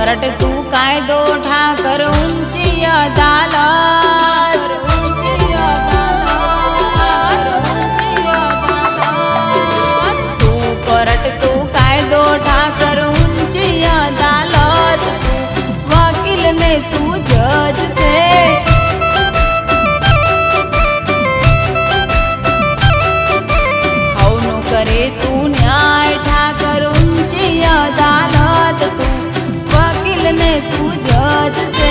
Court तू कायदो ठाकर ऊंची अदालत, तू कोर्ट तू कायदो ठाकर ऊंची अदालत, तू वकील ने तू जज से हौनो करे तू न्याय ठाकर ऊंची अदालत, तू वकील ने तू जज से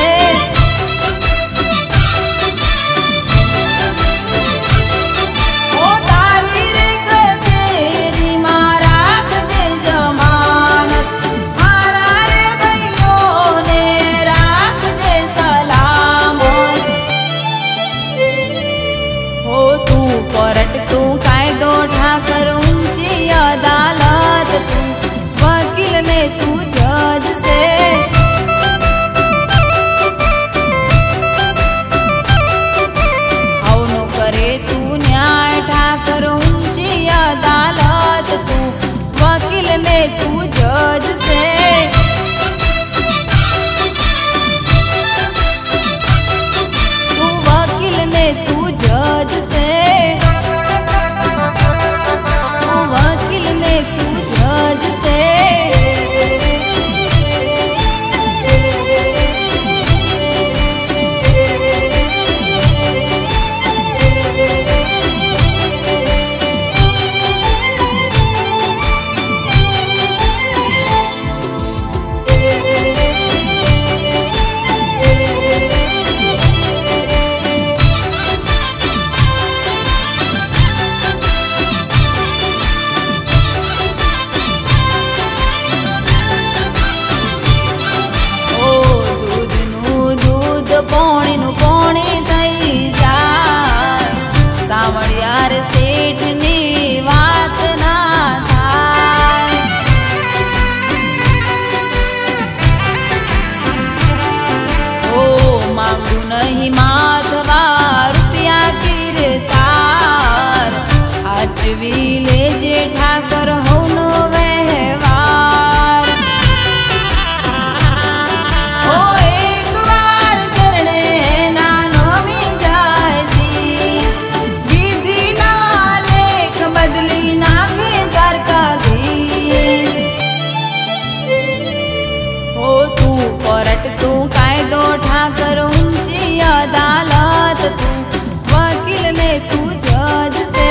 ओ तारी रे कचेरी मारा जे जमानत, मारा रे भैयो ने राख जे सलामत। हो तू कोर्ट तू कायदो ठाकर ऊंची अदालत, तू वकील ने तू जज से हौनो करे तू न्याय ठाकर ऊंची अदालत, तू वकील ने तू जज से तू वकील ने तू जज से तू वकील ने तू जज से પોણી થઈ જાય, સાવળિયાર શેઠની વાત ના થાય। ઓ માંગુ નહીં માધવા રૂપિયા કીર્તાર, આચવી લેજે ઠાકર હવનો વ્યવહાર। कोर्ट तू कायदो ठाकर ऊंची अदालत, तू वकील ने तू जज से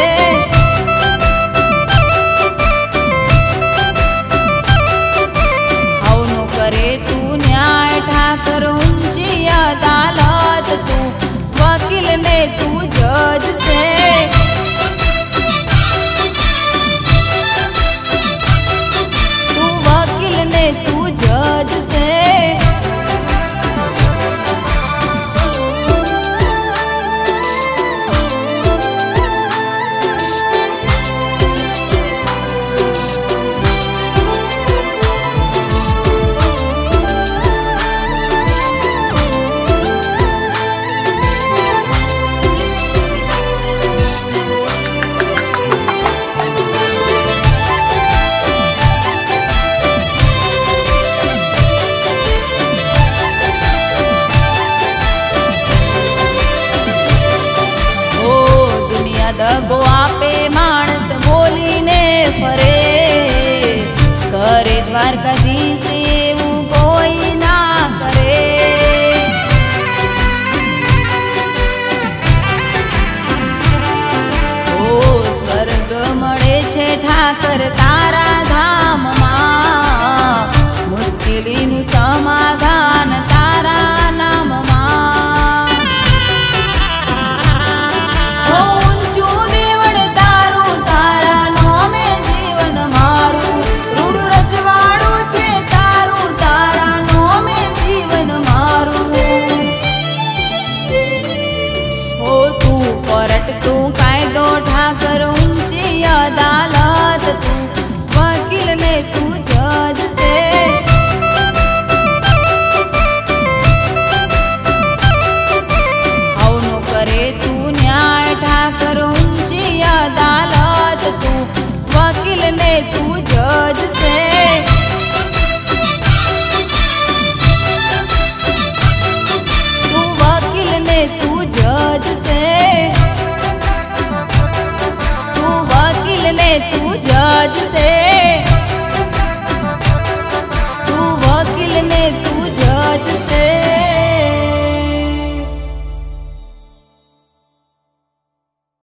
हौनो करे तू न्याय ठाकर ऊंची अदालत, तू वकील ने तू जज से तू वकील ने तू जज से दगो आपे मानस बोली ने फरे, करे द्वारकाधीश एवं कोई ना करे। ओ स्वर्ग मळे छे ठाकर तारा धाम मां, मुश्किली